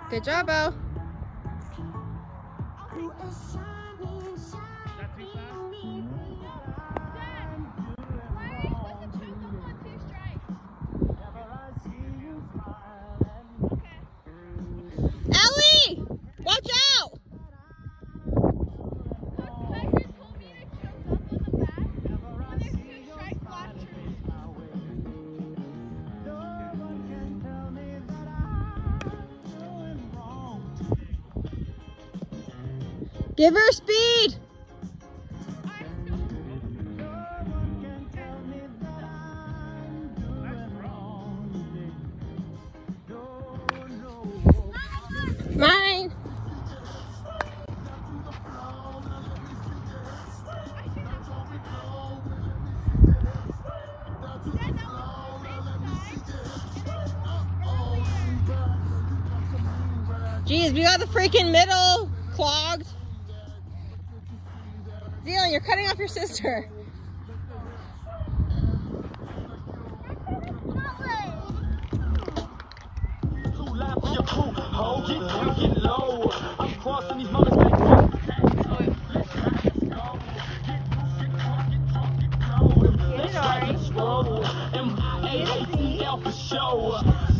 Good job, Bo. Ellie! Watch out! Give her speed! Mine! Jeez, we got the freaking middle clogged. Zealand, you're cutting off your sister. Sorry.